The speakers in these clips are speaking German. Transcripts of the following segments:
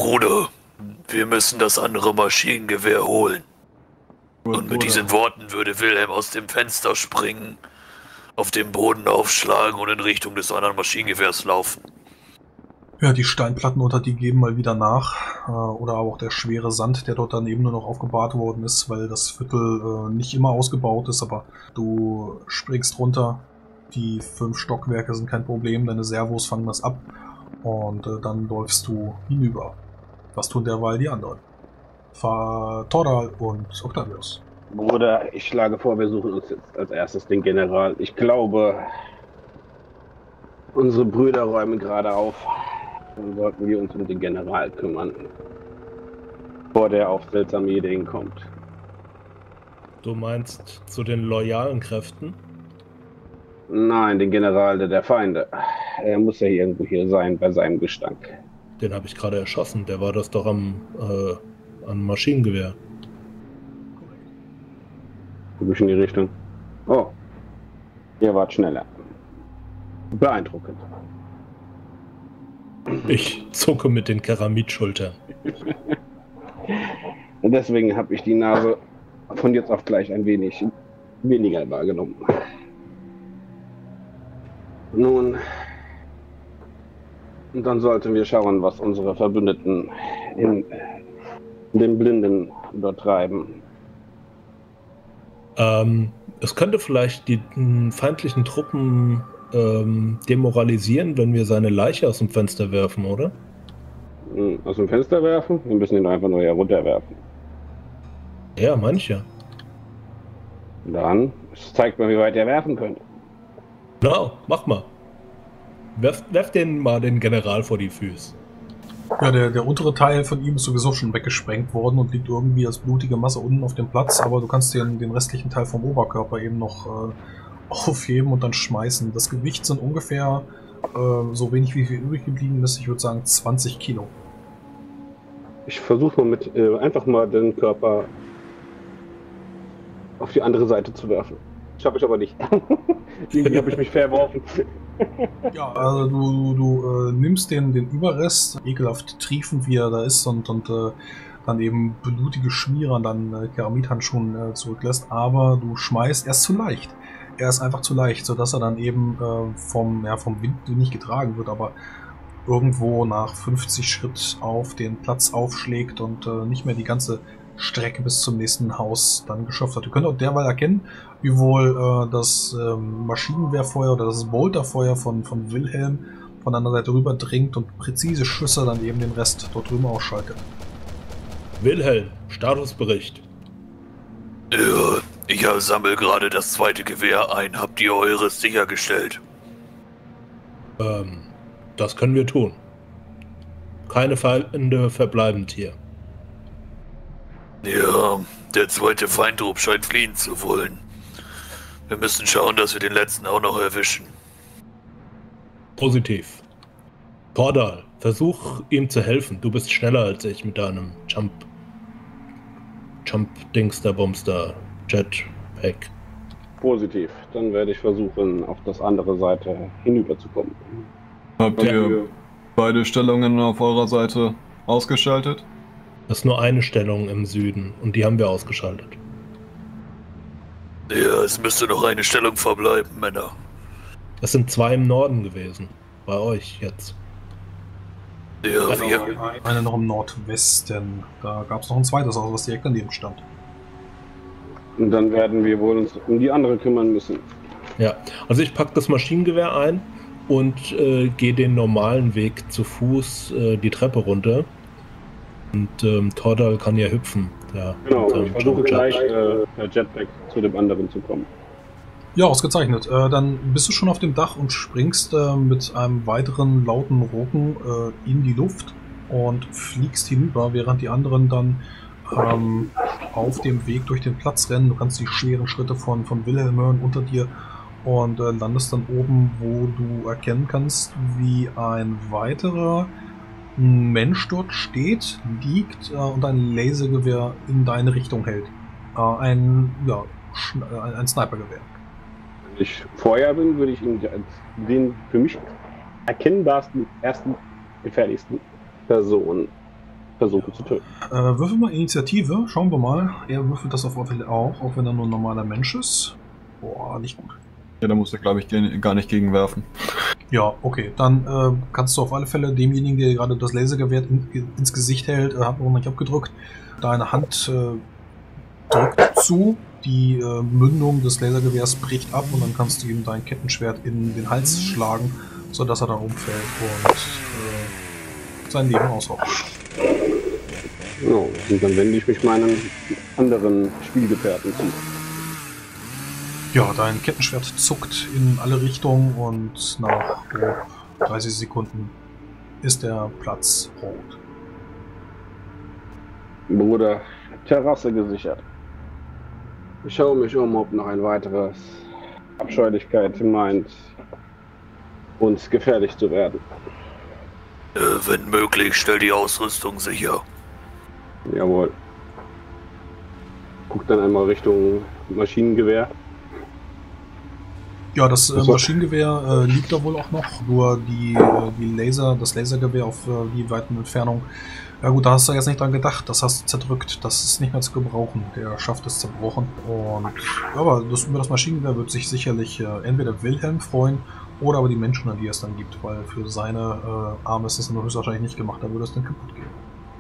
Bruder, wir müssen das andere Maschinengewehr holen. Gut, Und mit diesen Worten würde Wilhelm aus dem Fenster springen, auf dem Boden aufschlagen und in Richtung des anderen Maschinengewehrs laufen. Ja, die Steinplatten unter die geben mal wieder nach. Oder aber auch der schwere Sand, der dort dann eben nur noch aufgebahrt worden ist, weil das Viertel nicht immer ausgebaut ist, aber du springst runter. Die 5 Stockwerke sind kein Problem, deine Servos fangen das ab und dann läufst du hinüber. Was tun derweil die anderen? Tordal und Octavius. Bruder, ich schlage vor, wir suchen uns jetzt als erstes den General. Ich glaube, unsere Brüder räumen gerade auf. Dann sollten wir uns um den General kümmern, bevor der auf seltsame Ideen kommt. Du meinst zu den loyalen Kräften? Nein, den General der Feinde. Er muss ja irgendwo hier sein, bei seinem Gestank. Den habe ich gerade erschossen. Der war das doch am Maschinengewehr. Guck ich in die Richtung. Oh, ihr wart schneller. Beeindruckend. Ich zucke mit den Keramidschultern. Und deswegen habe ich die Nase von jetzt auf gleich ein wenig weniger wahrgenommen. Nun, dann sollten wir schauen, was unsere Verbündeten in den Blinden dort treiben. Es könnte vielleicht die feindlichen Truppen demoralisieren, wenn wir seine Leiche aus dem Fenster werfen, oder? Aus dem Fenster werfen? Wir müssen ihn einfach nur herunterwerfen. Ja, manche. Dann zeigt mal, wie weit er werfen könnte. Genau, mach mal. Werf den mal den General vor die Füße. Ja, der untere Teil von ihm ist sowieso schon weggesprengt worden und liegt irgendwie als blutige Masse unten auf dem Platz, aber du kannst den restlichen Teil vom Oberkörper eben noch aufheben und dann schmeißen. Das Gewicht sind ungefähr so wenig wie viel übrig geblieben ist, ich würde sagen 20 Kilo. Ich versuche mal einfach mal den Körper auf die andere Seite zu werfen. Schaffe ich aber nicht. Irgendwie habe ich mich verworfen. Ja, also du nimmst den Überrest, ekelhaft triefend wie er da ist und dann eben blutige Schmiere an deinen Keramidhandschuhen zurücklässt, aber du schmeißt, er ist zu leicht. Er ist einfach zu leicht, sodass er dann eben vom Wind nicht getragen wird, aber irgendwo nach 50 Schritt auf den Platz aufschlägt und nicht mehr die ganze Strecke bis zum nächsten Haus dann geschafft hat. Ihr könnt auch derweil erkennen, wie wohl das Maschinenwehrfeuer oder das Bolterfeuer von Wilhelm von der anderen Seite rüber dringt und präzise Schüsse dann eben den Rest dort drüben ausschaltet. Wilhelm, Statusbericht. Ja, ich sammle gerade das zweite Gewehr ein. Habt ihr eures sichergestellt? Das können wir tun. Keine Feinde verbleibend hier. Ja, der zweite Feindtrupp scheint fliehen zu wollen. Wir müssen schauen, dass wir den letzten auch noch erwischen. Positiv. Tordal, versuch ihm zu helfen. Du bist schneller als ich mit deinem Jump-Dingster-Bumster, Jetpack. Positiv. Dann werde ich versuchen, auf das andere Seite hinüberzukommen. Habt ihr beide Stellungen auf eurer Seite ausgeschaltet? Das ist nur eine Stellung im Süden und die haben wir ausgeschaltet. Ja, es müsste noch eine Stellung verbleiben, Männer. Es sind 2 im Norden gewesen. Bei euch jetzt. Ja, wir... Eine noch im Nordwesten. Da gab es noch ein zweites Haus, was direkt daneben stand. Und dann werden wir wohl uns um die andere kümmern müssen. Ja, also ich packe das Maschinengewehr ein und gehe den normalen Weg zu Fuß die Treppe runter. Und Tordal kann ja hüpfen. Ja, genau, ich versuche gleich per Jetpack zu dem anderen zu kommen. Ja, ausgezeichnet. Dann bist du schon auf dem Dach und springst mit einem weiteren lauten Rucken in die Luft und fliegst hinüber, während die anderen dann auf dem Weg durch den Platz rennen. Du kannst die schweren Schritte von Wilhelm hören unter dir und landest dann oben, wo du erkennen kannst, wie ein weiterer Mensch dort steht, liegt und ein Lasergewehr in deine Richtung hält. Ein Snipergewehr. Wenn ich Feuer bin, würde ich ihn als den für mich erkennbarsten, ersten, gefährlichsten Person versuchen zu töten. Würfel mal Initiative, schauen wir mal. Er würfelt das auf alle Fälle auch wenn er nur ein normaler Mensch ist. Boah, nicht gut. Ja, da muss er, glaube ich, gar nicht gegenwerfen. Ja, okay. Dann kannst du auf alle Fälle demjenigen, der gerade das Lasergewehr ins Gesicht hält, hat noch nicht abgedrückt, deine Hand drückt zu, die Mündung des Lasergewehrs bricht ab und dann kannst du ihm dein Kettenschwert in den Hals schlagen, sodass er dann umfällt und sein Leben aushaucht. So, und dann wende ich mich meinen anderen Spielgefährten zu. Ja, dein Kettenschwert zuckt in alle Richtungen und nach 30 Sekunden ist der Platz rot. Bruder, Terrasse gesichert. Ich schaue mich um, ob noch ein weiteres Abscheulichkeit meint, uns gefährlich zu werden. Wenn möglich, stell die Ausrüstung sicher. Jawohl. Guck dann einmal Richtung Maschinengewehr. Ja, das Maschinengewehr liegt da wohl auch noch, nur das Lasergewehr auf die weiten Entfernung. Ja gut, da hast du jetzt nicht dran gedacht, das hast du zerdrückt, das ist nicht mehr zu gebrauchen, der Schaft ist zerbrochen. Und aber über das Maschinengewehr wird sich sicherlich entweder Wilhelm freuen oder aber die Menschen, an die es dann gibt, weil für seine Arme ist das dann höchstwahrscheinlich nicht gemacht, da würde es dann kaputt gehen.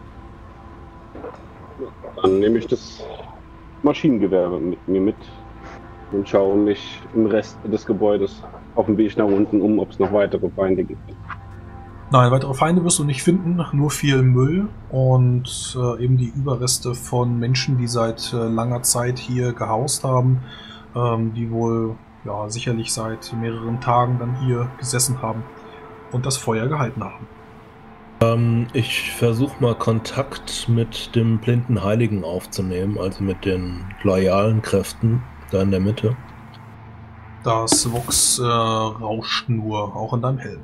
Dann nehme ich das Maschinengewehr mit mir mit und schaue mich im Rest des Gebäudes auf dem Weg nach unten um, ob es noch weitere Feinde gibt. Nein, weitere Feinde wirst du nicht finden, nur viel Müll und eben die Überreste von Menschen, die seit langer Zeit hier gehaust haben, die wohl ja sicherlich seit mehreren Tagen dann hier gesessen haben und das Feuer gehalten haben. Ich versuche mal Kontakt mit dem blinden Heiligen aufzunehmen, also mit den loyalen Kräften da in der Mitte. Das Vox rauscht nur, auch in deinem Helm.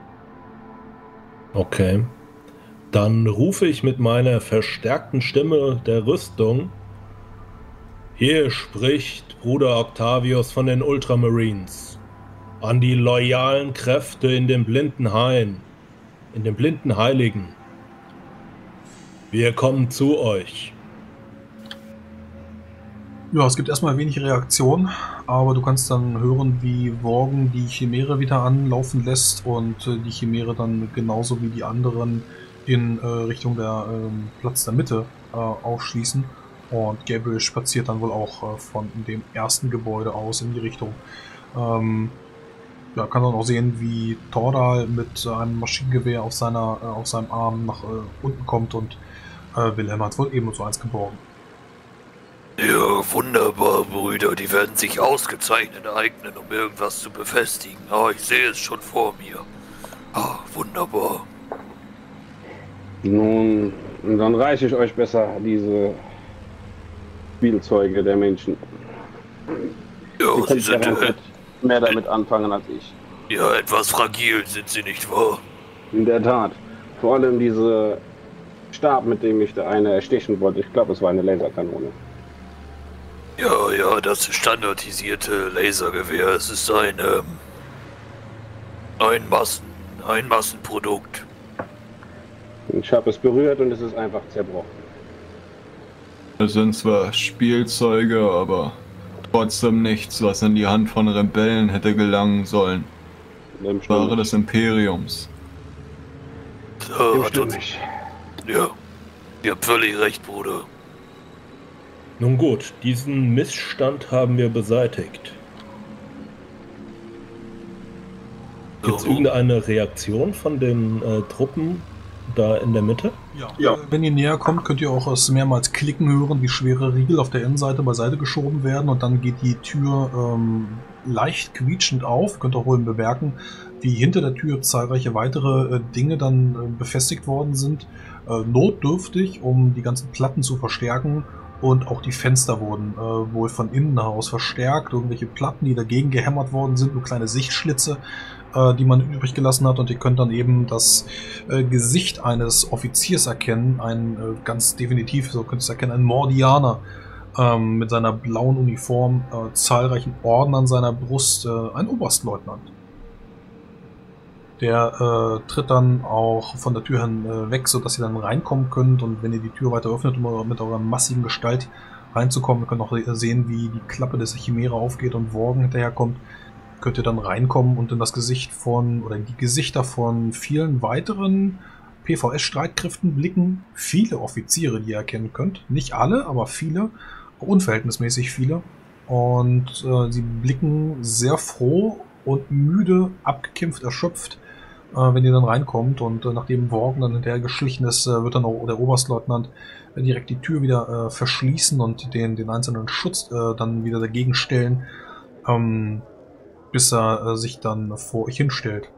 Okay. Dann rufe ich mit meiner verstärkten Stimme der Rüstung. Hier spricht Bruder Octavius von den Ultramarines. An die loyalen Kräfte in dem blinden Hain. In dem blinden Heiligen. Wir kommen zu euch. Ja, es gibt erstmal wenig Reaktion, aber du kannst dann hören, wie Worgen die Chimäre wieder anlaufen lässt und die Chimäre dann genauso wie die anderen in Richtung der Platz der Mitte aufschließen. Und Gabriel spaziert dann wohl auch von dem ersten Gebäude aus in die Richtung. Ja, kann dann auch sehen, wie Tordal mit einem Maschinengewehr auf seinem Arm nach unten kommt und Wilhelm hat wohl ebenso eins geborgen. Ja, wunderbar, Brüder. Die werden sich ausgezeichnet eignen, um irgendwas zu befestigen. Ah, ich sehe es schon vor mir. Ah, wunderbar. Nun, dann reiche ich euch besser diese Spielzeuge der Menschen. Ja, sie sind mehr damit anfangen als ich. ja etwas fragil, sind sie nicht wahr? In der Tat. Vor allem diese Stab, mit dem mich der eine erstechen wollte. Ich glaube, es war eine Laserkanone. Ja, das standardisierte Lasergewehr. Es ist ein Massenprodukt. Ich habe es berührt und es ist einfach zerbrochen. Es sind zwar Spielzeuge, aber trotzdem nichts, was in die Hand von Rebellen hätte gelangen sollen. Ware des Imperiums. Ja, ihr habt völlig recht, Bruder. Nun gut, diesen Missstand haben wir beseitigt. Gibt es irgendeine Reaktion von den Truppen da in der Mitte? Ja. Wenn ihr näher kommt, könnt ihr auch es mehrmals klicken hören, wie schwere Riegel auf der Innenseite beiseite geschoben werden und dann geht die Tür leicht quietschend auf. Könnt auch wohl bemerken, wie hinter der Tür zahlreiche weitere Dinge dann befestigt worden sind. Notdürftig, um die ganzen Platten zu verstärken. Und auch die Fenster wurden wohl von innen heraus verstärkt. Irgendwelche Platten, die dagegen gehämmert worden sind, nur kleine Sichtschlitze, die man übrig gelassen hat. Und ihr könnt dann eben das Gesicht eines Offiziers erkennen. Ganz definitiv, so könnt ihr es erkennen, ein Mordianer mit seiner blauen Uniform, zahlreichen Orden an seiner Brust, ein Oberstleutnant. Der tritt dann auch von der Tür weg, sodass ihr dann reinkommen könnt. Und wenn ihr die Tür weiter öffnet, um mit eurer massigen Gestalt reinzukommen, ihr könnt auch sehen, wie die Klappe des Chimäre aufgeht und Worgen hinterherkommt, könnt ihr dann reinkommen und in das Gesicht von, oder in die Gesichter von vielen weiteren PvS-Streitkräften blicken. Viele Offiziere, die ihr erkennen könnt. Nicht alle, aber viele. Unverhältnismäßig viele. Und sie blicken sehr froh und müde, abgekämpft, erschöpft, wenn ihr dann reinkommt. Und nachdem Worgen dann hinterher geschlichen ist, wird dann auch der Oberstleutnant direkt die Tür wieder verschließen und den einzelnen Schutz dann wieder dagegen stellen, bis er sich dann vor euch hinstellt.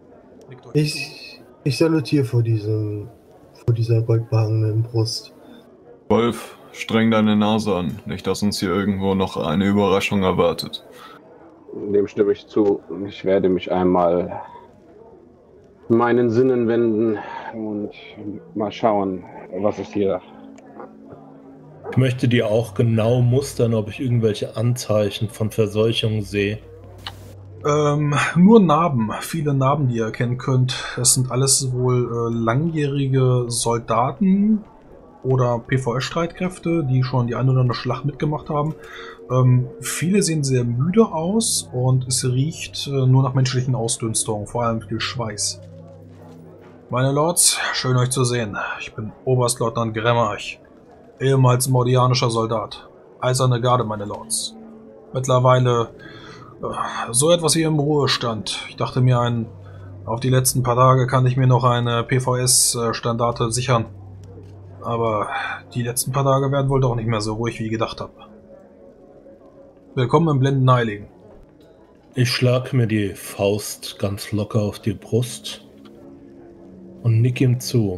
Ich salutiere vor dieser goldbehangenen Brust. Wolf, streng deine Nase an, nicht dass uns hier irgendwo noch eine Überraschung erwartet. Dem stimme ich zu. Ich werde mich einmal meinen Sinnen wenden und mal schauen, was es hier. Ich möchte dir auch genau mustern, ob ich irgendwelche Anzeichen von Verseuchung sehe. Nur Narben, viele Narben, die ihr erkennen könnt. Das sind alles wohl langjährige Soldaten oder PvS-Streitkräfte, die schon die eine oder andere Schlacht mitgemacht haben. Viele sehen sehr müde aus und es riecht nur nach menschlichen Ausdünstungen, vor allem viel Schweiß. Meine Lords, schön euch zu sehen. Ich bin Oberstleutnant Gremmarch, ehemals mordianischer Soldat. Eiserne Garde, meine Lords. Mittlerweile so etwas wie im Ruhestand. Ich dachte mir, auf die letzten paar Tage kann ich mir noch eine PvS-Standarte sichern. Aber die letzten paar Tage werden wohl doch nicht mehr so ruhig, wie ich gedacht habe. Willkommen im Blendenden Heiligen. Ich schlage mir die Faust ganz locker auf die Brust und nick ihm zu.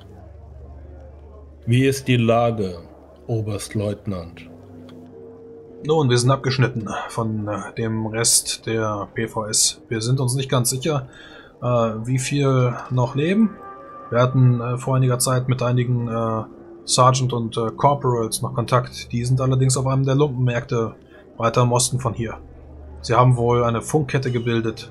Wie ist die Lage, Oberstleutnant? Nun, wir sind abgeschnitten von dem Rest der PvS. Wir sind uns nicht ganz sicher, wie viel noch leben. Wir hatten vor einiger Zeit mit einigen Sergeant und Corporals noch Kontakt. Die sind allerdings auf einem der Lumpenmärkte weiter im Osten von hier. Sie haben wohl eine Funkkette gebildet.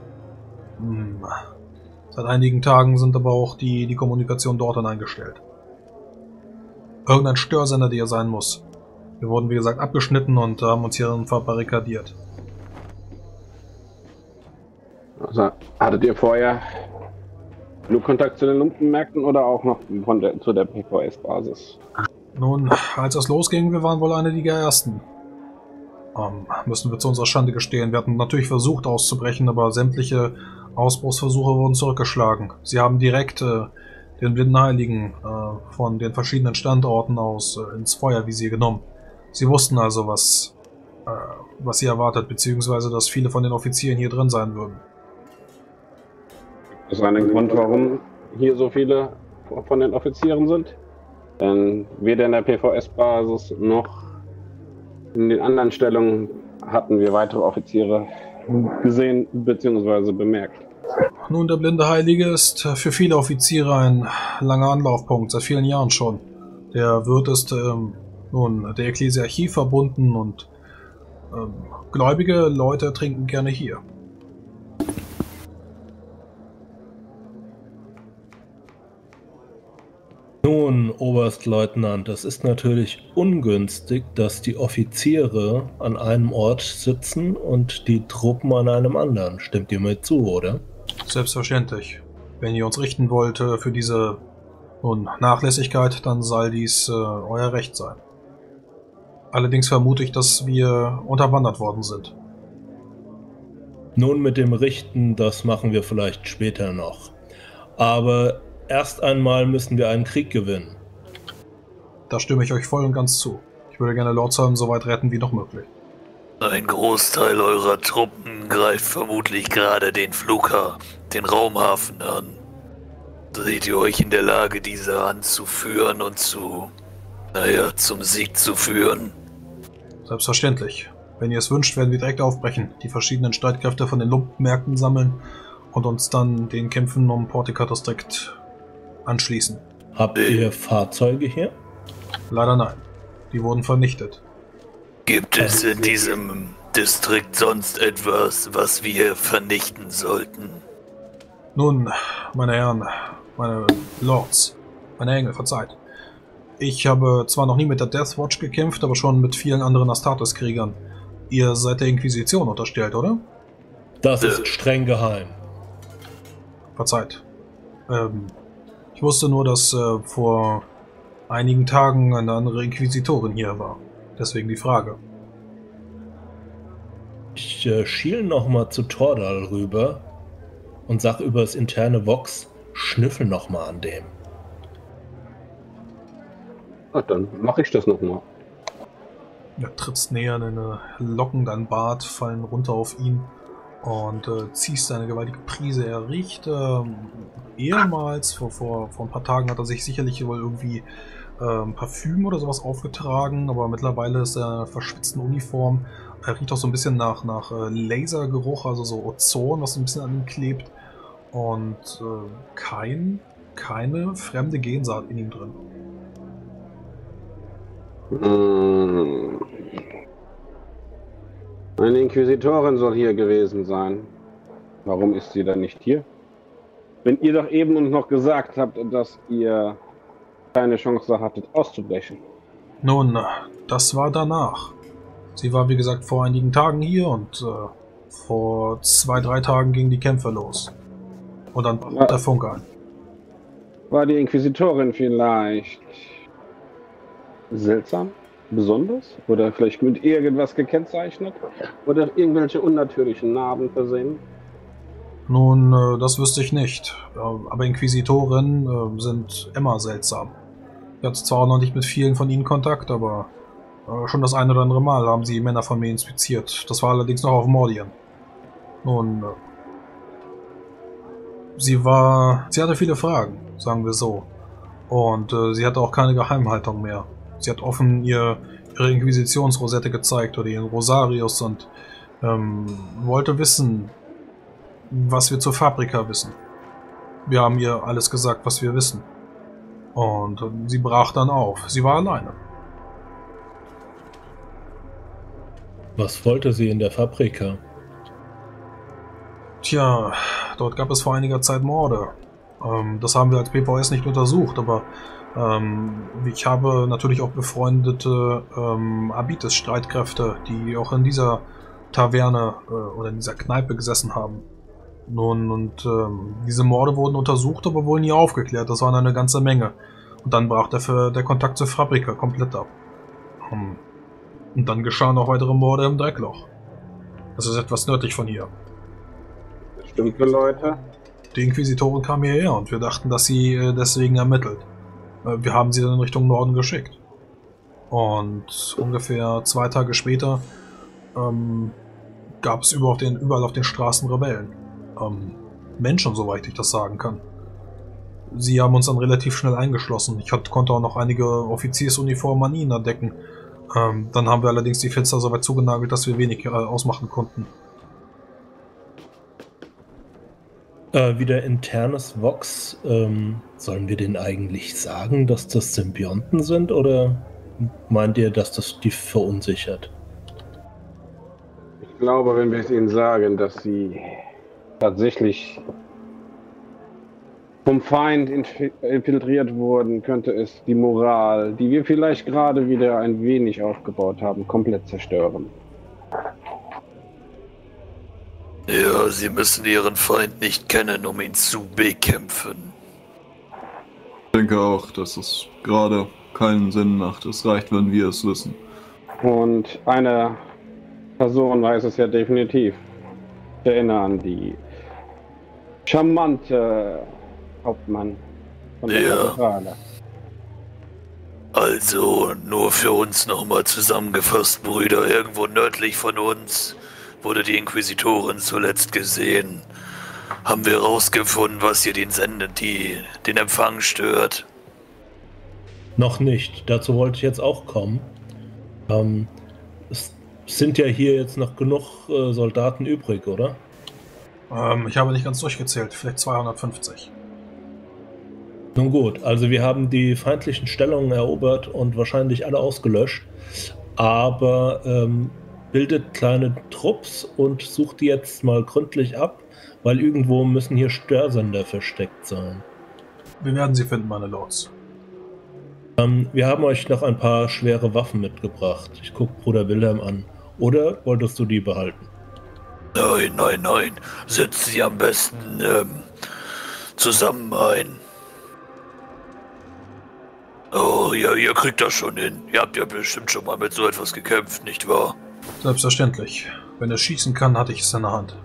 Seit einigen Tagen sind aber auch die Kommunikation dort eingestellt. Irgendein Störsender, der hier sein muss. Wir wurden, wie gesagt, abgeschnitten und haben uns hier verbarrikadiert. Also, hattet ihr vorher nur Kontakt zu den Lumpenmärkten oder auch noch zu der PvS-Basis? Nun, als es losging, wir waren wohl eine der ersten. Müssen wir zu unserer Schande gestehen. Wir hatten natürlich versucht auszubrechen, aber sämtliche Ausbruchsversuche wurden zurückgeschlagen. Sie haben direkt den Blinden Heiligen von den verschiedenen Standorten aus ins Feuervisier genommen. Sie wussten also, was sie erwartet, beziehungsweise dass viele von den Offizieren hier drin sein würden. Das ist ein Grund, warum hier so viele von den Offizieren sind. Denn weder in der PvS-Basis noch in den anderen Stellungen hatten wir weitere Offiziere gesehen bzw. bemerkt. Nun, der Blinde Heilige ist für viele Offiziere ein langer Anlaufpunkt, seit vielen Jahren schon. Der Wirt ist nun der Ekklesiarchie verbunden und gläubige Leute trinken gerne hier. Nun, Oberstleutnant, es ist natürlich ungünstig, dass die Offiziere an einem Ort sitzen und die Truppen an einem anderen. Stimmt ihr mir zu, oder? Selbstverständlich. Wenn ihr uns richten wollt für diese Nachlässigkeit, dann soll dies euer Recht sein. Allerdings vermute ich, dass wir unterwandert worden sind. Nun, mit dem Richten, das machen wir vielleicht später noch. Aber erst einmal müssen wir einen Krieg gewinnen. Da stimme ich euch voll und ganz zu. Ich würde gerne Lordsholm so weit retten wie noch möglich. Ein Großteil eurer Truppen greift vermutlich gerade den Flughafen, den Raumhafen an. Seht ihr euch in der Lage, diese anzuführen und zum Sieg zu führen? Selbstverständlich. Wenn ihr es wünscht, werden wir direkt aufbrechen, die verschiedenen Streitkräfte von den Lumpenmärkten sammeln und uns dann den Kämpfen um Portica-Distrikt anschließen. Habt ihr Fahrzeuge hier? Leider nein. Die wurden vernichtet. Gibt es in diesem Distrikt sonst etwas, was wir vernichten sollten? Nun, meine Herren, meine Lords, meine Engel, verzeiht. Ich habe zwar noch nie mit der Death Watch gekämpft, aber schon mit vielen anderen Astartes-Kriegern. Ihr seid der Inquisition unterstellt, oder? Das ist streng geheim. Verzeiht. Ich wusste nur, dass vor einigen Tagen eine andere Inquisitorin hier war. Deswegen die Frage. Ich schiel nochmal zu Tordal rüber und sag über das interne Vox, schnüffel nochmal an dem. Ach, dann mache ich das nochmal. Ja, trittst näher, deine Locken, dein Bart fallen runter auf ihn und ziehst eine gewaltige Prise. Er riecht ehemals, vor ein paar Tagen hat er sich sicherlich wohl irgendwie Parfüm oder sowas aufgetragen, aber mittlerweile ist er in einer verschwitzten Uniform. Er riecht auch so ein bisschen nach Lasergeruch, also so Ozon, was ein bisschen an ihm klebt. Und keine fremde Gensaat in ihm drin. Eine Inquisitorin soll hier gewesen sein. Warum ist sie dann nicht hier? Wenn ihr doch eben uns noch gesagt habt, dass ihr keine Chance hattet, auszubrechen. Nun, das war danach. Sie war, wie gesagt, vor einigen Tagen hier und vor 2-3 Tagen gingen die Kämpfe los. Und dann brach der Funke an. War die Inquisitorin vielleicht seltsam, besonders? Oder vielleicht mit irgendwas gekennzeichnet? Oder irgendwelche unnatürlichen Narben versehen? Nun, das wüsste ich nicht. Aber Inquisitorinnen sind immer seltsam. Ich hatte zwar auch noch nicht mit vielen von ihnen Kontakt, aber schon das ein oder andere Mal haben sie Männer von mir inspiziert. Das war allerdings noch auf Mordien. Nun, sie hatte viele Fragen, sagen wir so. Und sie hatte auch keine Geheimhaltung mehr. Sie hat offen ihre Inquisitionsrosette gezeigt oder ihren Rosarius und wollte wissen, was wir zur Fabrika wissen. Wir haben ihr alles gesagt, was wir wissen. Und sie brach dann auf. Sie war alleine. Was wollte sie in der Fabrika? Tja, dort gab es vor einiger Zeit Morde. Das haben wir als PVS nicht untersucht, aber ich habe natürlich auch befreundete Abites-Streitkräfte, die auch in dieser Taverne oder in dieser Kneipe gesessen haben. Nun, und diese Morde wurden untersucht, aber wohl nie aufgeklärt. Das waren eine ganze Menge. Und dann brach der Kontakt zur Fabrika komplett ab. Und dann geschahen noch weitere Morde im Dreckloch. Das ist etwas nördlich von hier. Bestimmte Leute? Die Inquisitorin kam hierher und wir dachten, dass sie deswegen ermittelt. Wir haben sie dann in Richtung Norden geschickt. Und ungefähr 2 Tage später gab es überall auf den Straßen Rebellen. Menschen, soweit ich das sagen kann. Sie haben uns dann relativ schnell eingeschlossen. Ich konnte auch noch einige Offiziersuniformen an ihnen entdecken. Dann haben wir allerdings die Fenster so weit zugenagelt, dass wir wenig ausmachen konnten. Wieder internes Vox. Sollen wir denen eigentlich sagen, dass das Symbionten sind, oder meint ihr, dass das die verunsichert? Ich glaube, wenn wir es ihnen sagen, dass sie tatsächlich vom Feind infiltriert wurden, könnte es die Moral, die wir vielleicht gerade wieder ein wenig aufgebaut haben, komplett zerstören. Ja, sie müssen ihren Feind nicht kennen, um ihn zu bekämpfen. Ich denke auch, dass es gerade keinen Sinn macht. Es reicht, wenn wir es wissen. Und eine Person weiß es ja definitiv. Ich erinnere an die charmante Hauptmann von der Kathedrale. Also, nur für uns nochmal zusammengefasst, Brüder. Irgendwo nördlich von uns wurde die Inquisitorin zuletzt gesehen. Haben wir rausgefunden, was hier den Empfang stört? Noch nicht. Dazu wollte ich jetzt auch kommen. Es sind ja hier jetzt noch genug Soldaten übrig, oder? Ich habe nicht ganz durchgezählt. Vielleicht 250. Nun gut, also wir haben die feindlichen Stellungen erobert und wahrscheinlich alle ausgelöscht. Aber bildet kleine Trupps und sucht die jetzt mal gründlich ab weil irgendwo müssen hier Störsender versteckt sein. Wir werden sie finden, meine Lords. Wir haben euch noch ein paar schwere Waffen mitgebracht. Ich gucke Bruder Wilhelm an. Oder wolltest du die behalten? Nein, nein, nein. Setzen Sie am besten zusammen ein. Oh, ja, ihr kriegt das schon hin. Ihr habt ja bestimmt schon mal mit so etwas gekämpft, nicht wahr? Selbstverständlich. Wenn er schießen kann, hatte ich es in der Hand.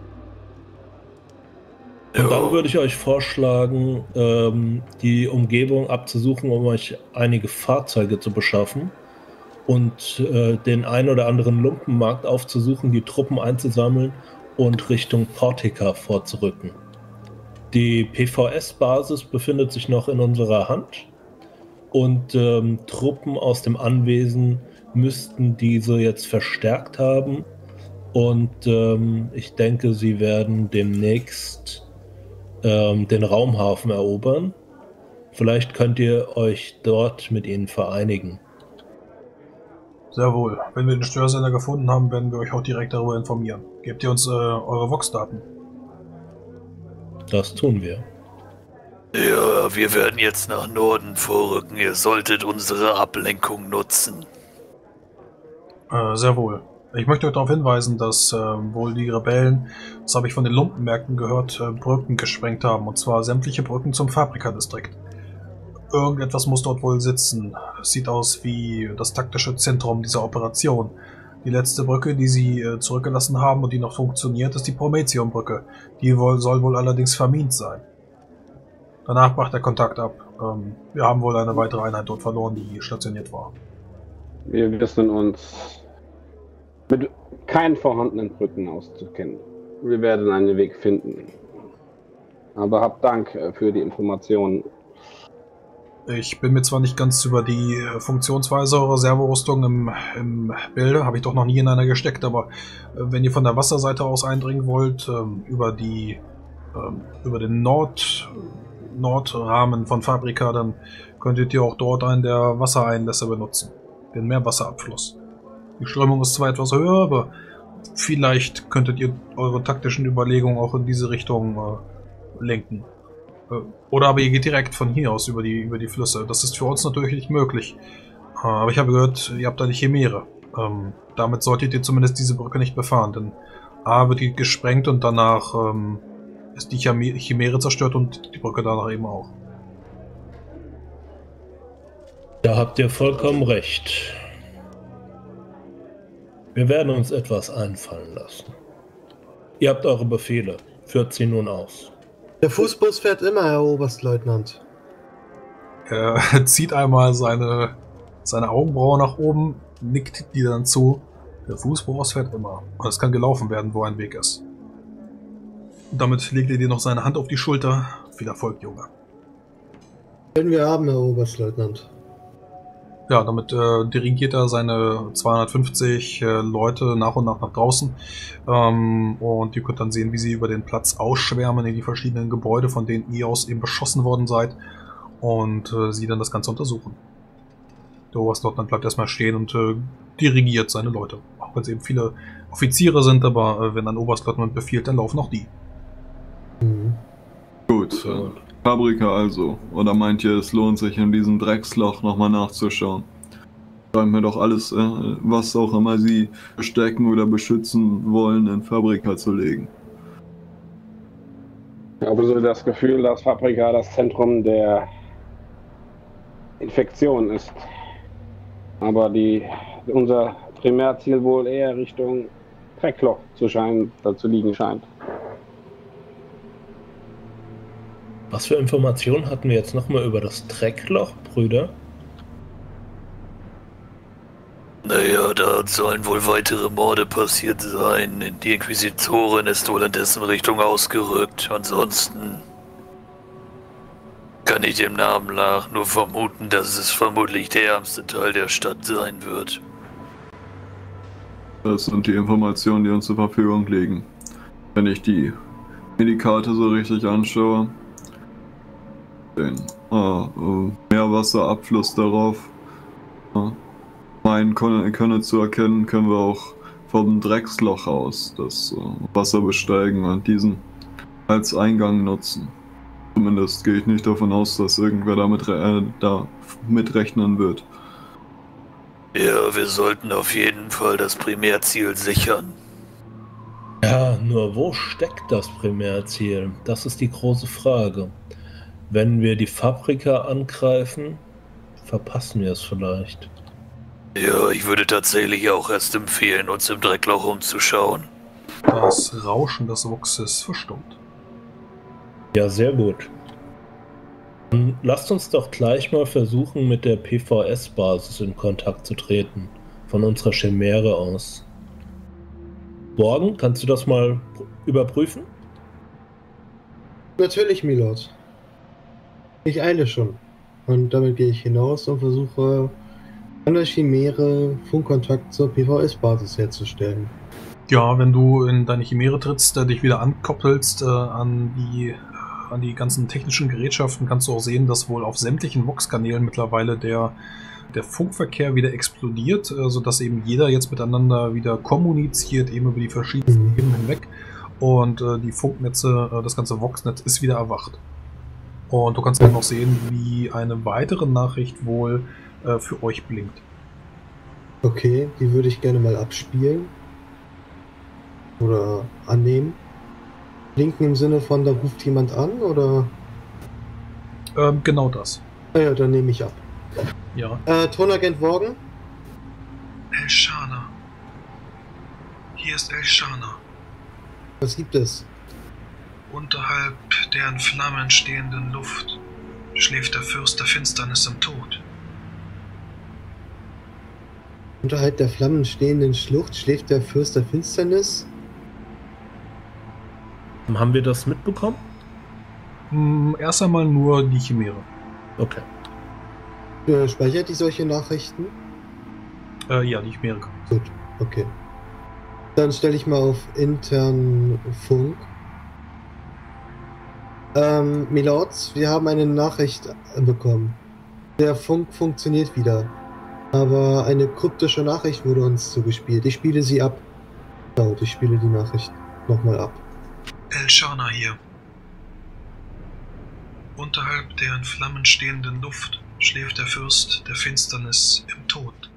Und dann würde ich euch vorschlagen, die Umgebung abzusuchen, um euch einige Fahrzeuge zu beschaffen und den einen oder anderen Lumpenmarkt aufzusuchen, die Truppen einzusammeln und Richtung Portica vorzurücken. Die PVS-Basis befindet sich noch in unserer Hand und Truppen aus dem Anwesen müssten diese jetzt verstärkt haben und ich denke, sie werden demnächst den Raumhafen erobern. Vielleicht könnt ihr euch dort mit ihnen vereinigen. Sehr wohl. Wenn wir den Störsender gefunden haben, werden wir euch auch direkt darüber informieren. Gebt ihr uns eure Vox-Daten? Das tun wir. Ja, wir werden jetzt nach Norden vorrücken. Ihr solltet unsere Ablenkung nutzen. Sehr wohl. Ich möchte euch darauf hinweisen, dass wohl die Rebellen, das habe ich von den Lumpenmärkten gehört, Brücken gesprengt haben. Und zwar sämtliche Brücken zum Fabrika-Distrikt. Irgendetwas muss dort wohl sitzen. Es sieht aus wie das taktische Zentrum dieser Operation. Die letzte Brücke, die sie zurückgelassen haben und die noch funktioniert, ist die Prometheum-Brücke. Die soll wohl allerdings vermint sein. Danach brach der Kontakt ab. Wir haben wohl eine weitere Einheit dort verloren, die stationiert war. Wir wissen uns mit keinen vorhandenen Brücken auszukennen. Wir werden einen Weg finden. Aber habt Dank für die Informationen. Ich bin mir zwar nicht ganz über die Funktionsweise eurer Servorüstung im Bilde, habe ich doch noch nie in einer gesteckt, aber wenn ihr von der Wasserseite aus eindringen wollt, über den Nordrahmen von Fabrika, dann könntet ihr auch dort einen der Wassereinlässe benutzen, den Meerwasserabfluss. Die Strömung ist zwar etwas höher, aber vielleicht könntet ihr eure taktischen Überlegungen auch in diese Richtung lenken. Oder aber ihr geht direkt von hier aus über die Flüsse. Das ist für uns natürlich nicht möglich. Aber ich habe gehört, ihr habt eine Chimäre. Damit solltet ihr zumindest diese Brücke nicht befahren, denn A wird die gesprengt und danach ist die Chimäre zerstört und die Brücke danach eben auch. Da habt ihr vollkommen recht. Wir werden uns etwas einfallen lassen. Ihr habt eure Befehle. Führt sie nun aus. Der Fußbus fährt immer, Herr Oberstleutnant. Er zieht einmal seine Augenbraue nach oben, nickt die dann zu. Der Fußbus fährt immer. Und es kann gelaufen werden, wo ein Weg ist. Und damit legt er dir noch seine Hand auf die Schulter. Viel Erfolg, Junge. Können wir haben, Herr Oberstleutnant. Ja, damit dirigiert er seine 250 Leute nach und nach draußen. Und ihr könnt dann sehen, wie sie über den Platz ausschwärmen in die verschiedenen Gebäude, von denen ihr aus eben beschossen worden seid. Und sie dann das Ganze untersuchen. Der Oberstleutnant bleibt erstmal stehen und dirigiert seine Leute. Auch wenn es eben viele Offiziere sind, aber wenn ein Oberstleutnant befiehlt, dann laufen auch die. Mhm. Gut, Fabrika also. Oder meint ihr, es lohnt sich in diesem Drecksloch nochmal nachzuschauen? Scheint mir doch alles, was auch immer sie verstecken oder beschützen wollen, in Fabrika zu legen. Ich habe so das Gefühl, dass Fabrika das Zentrum der Infektion ist. Aber unser Primärziel wohl eher Richtung Dreckloch zu liegen scheint. Was für Informationen hatten wir jetzt nochmal über das Dreckloch, Brüder? Naja, da sollen wohl weitere Morde passiert sein. Die Inquisitorin ist wohl in dessen Richtung ausgerückt. Ansonsten kann ich dem Namen nach nur vermuten, dass es vermutlich der ärmste Teil der Stadt sein wird. Das sind die Informationen, die uns zur Verfügung liegen. Wenn ich die Medikate so richtig anschaue, den Meerwasserabfluss darauf meinen können zu erkennen, können wir auch vom Drecksloch aus das Wasser besteigen und diesen als Eingang nutzen. Zumindest gehe ich nicht davon aus, dass irgendwer da mitrechnen wird. Ja, wir sollten auf jeden Fall das Primärziel sichern. Ja, nur wo steckt das Primärziel? Das ist die große Frage. Wenn wir die Fabrika angreifen, verpassen wir es vielleicht. Ja, ich würde tatsächlich auch erst empfehlen, uns im Dreckloch umzuschauen. Das Rauschen des Wuchses verstummt. Ja, sehr gut. Dann lasst uns doch gleich mal versuchen, mit der PVS-Basis in Kontakt zu treten. Von unserer Chimäre aus. Morgen, kannst du das mal überprüfen? Natürlich, Milord. Ich eile schon. Und damit gehe ich hinaus und versuche an der Chimäre Funkkontakt zur PVS-Basis herzustellen. Ja, wenn du in deine Chimäre trittst, dich wieder ankoppelst an die ganzen technischen Gerätschaften, kannst du auch sehen, dass wohl auf sämtlichen Vox-Kanälen mittlerweile der Funkverkehr wieder explodiert, sodass eben jeder jetzt miteinander wieder kommuniziert, eben über die verschiedensten Ebenen hinweg. Und die Funknetze, das ganze Vox-Netz ist wieder erwacht. Und du kannst dann noch sehen, wie eine weitere Nachricht wohl für euch blinkt. Okay, die würde ich gerne mal abspielen. Oder annehmen. Blinken im Sinne von, da ruft jemand an, oder? Genau das. Ah ja, dann nehme ich ab. Ja. Tonagent Worgen? El-Shana. Hier ist El-Shana. Was gibt es? Unterhalb der in Flammen stehenden Luft schläft der Fürst der Finsternis im Tod. Unterhalb der Flammen stehenden Schlucht schläft der Fürst der Finsternis? Haben wir das mitbekommen? Erst einmal nur die Chimäre. Okay. Speichert die solche Nachrichten? Ja, die Chimäre. Gut, okay. Dann stelle ich mal auf internen Funk. Milords, wir haben eine Nachricht bekommen. Der Funk funktioniert wieder. Aber eine kryptische Nachricht wurde uns zugespielt. Ich spiele sie ab. Genau, ich spiele die Nachricht nochmal ab. El-Shana hier. Unterhalb der in Flammen stehenden Luft schläft der Fürst der Finsternis im Tod.